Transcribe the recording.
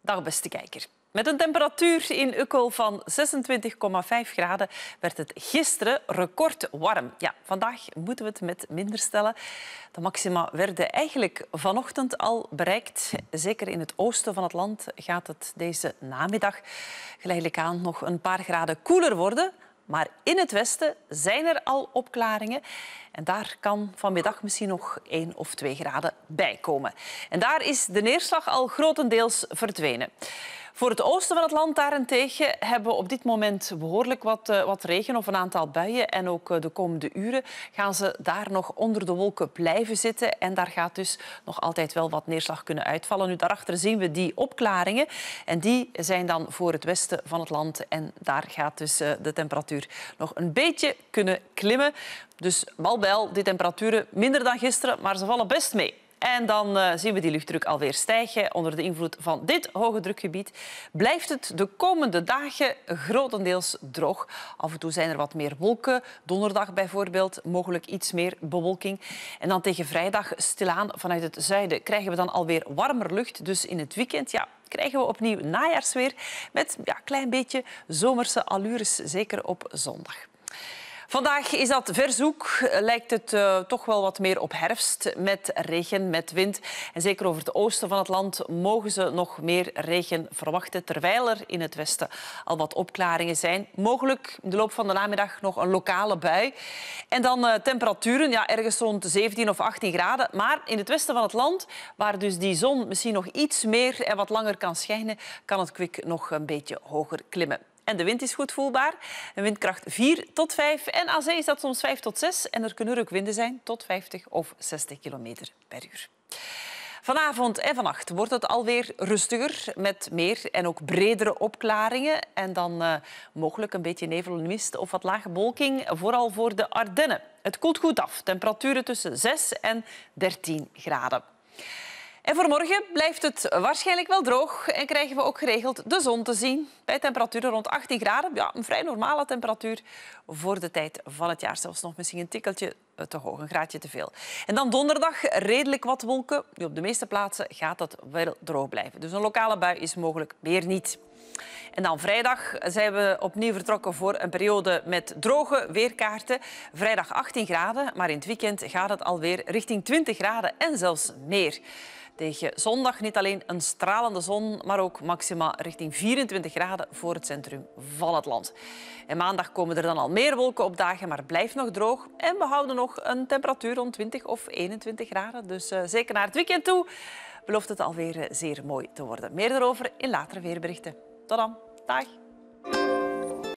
Dag beste kijker. Met een temperatuur in Ukkel van 26,5 graden werd het gisteren record warm. Ja, vandaag moeten we het met minder stellen. De maxima werden eigenlijk vanochtend al bereikt. Zeker in het oosten van het land gaat het deze namiddag geleidelijk aan nog een paar graden koeler worden. Maar in het westen zijn er al opklaringen. En daar kan vanmiddag misschien nog 1 of 2 graden bij komen. En daar is de neerslag al grotendeels verdwenen. Voor het oosten van het land daarentegen hebben we op dit moment behoorlijk wat regen of een aantal buien. En ook de komende uren gaan ze daar nog onder de wolken blijven zitten. En daar gaat dus nog altijd wel wat neerslag kunnen uitvallen. Nu, daarachter zien we die opklaringen. En die zijn dan voor het westen van het land. En daar gaat dus de temperatuur nog een beetje kunnen klimmen. Dus al bij al, die temperaturen minder dan gisteren, maar ze vallen best mee. En dan zien we die luchtdruk alweer stijgen. Onder de invloed van dit hoge drukgebied blijft het de komende dagen grotendeels droog. Af en toe zijn er wat meer wolken. Donderdag bijvoorbeeld mogelijk iets meer bewolking. En dan tegen vrijdag stilaan vanuit het zuiden krijgen we dan alweer warmer lucht. Dus in het weekend krijgen we opnieuw najaarsweer met een klein beetje zomerse allures, zeker op zondag. Vandaag is dat verzoek. Lijkt het toch wel wat meer op herfst met regen, met wind. En zeker over het oosten van het land mogen ze nog meer regen verwachten, terwijl er in het westen al wat opklaringen zijn. Mogelijk in de loop van de namiddag nog een lokale bui. En dan temperaturen, ergens rond 17 of 18 graden. Maar in het westen van het land, waar dus die zon misschien nog iets meer en wat langer kan schijnen, kan het kwik nog een beetje hoger klimmen. En de wind is goed voelbaar. Een windkracht 4 tot 5. En aan zee is dat soms 5 tot 6. En er kunnen rukwinden zijn tot 50 of 60 kilometer per uur. Vanavond en vannacht wordt het alweer rustiger met meer en ook bredere opklaringen. En dan mogelijk een beetje nevel en mist of wat lage bewolking, vooral voor de Ardennen. Het koelt goed af. Temperaturen tussen 6 en 13 graden. En voor morgen blijft het waarschijnlijk wel droog en krijgen we ook geregeld de zon te zien. Bij temperaturen rond 18 graden, een vrij normale temperatuur voor de tijd van het jaar. Zelfs nog misschien een tikkeltje te hoog, een graadje te veel. En dan donderdag redelijk wat wolken. Nu, op de meeste plaatsen gaat het wel droog blijven. Dus een lokale bui is mogelijk weer niet. En dan vrijdag zijn we opnieuw vertrokken voor een periode met droge weerkaarten. Vrijdag 18 graden, maar in het weekend gaat het alweer richting 20 graden en zelfs meer. Tegen zondag niet alleen een stralende zon, maar ook maxima richting 24 graden voor het centrum van het land. En maandag komen er dan al meer wolken op dagen, maar het blijft nog droog. En we houden nog een temperatuur rond 20 of 21 graden. Dus zeker naar het weekend toe belooft het alweer zeer mooi te worden. Meer daarover in latere weerberichten. Tot dan. Dag.